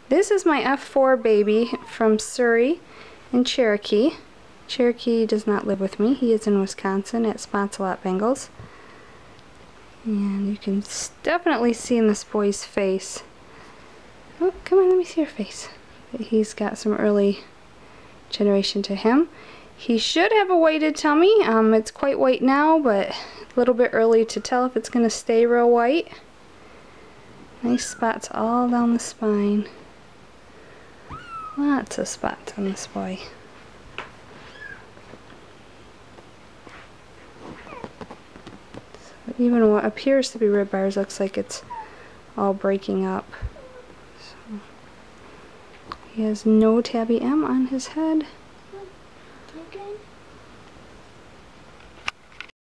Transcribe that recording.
This is my F4 baby from Suri in Cherokee. Cherokee does not live with me. He is in Wisconsin at Spots-A-Lot Bengals. And you can definitely see in this boy's face. Oh, come on, let me see your face. He's got some early generation to him. He should have a whited tummy. It's quite white now, but a little bit early to tell if it's going to stay real white. Nice spots all down the spine. Lots of spots on this boy. So even what appears to be rib bars looks like it's all breaking up. So he has no tabby M on his head.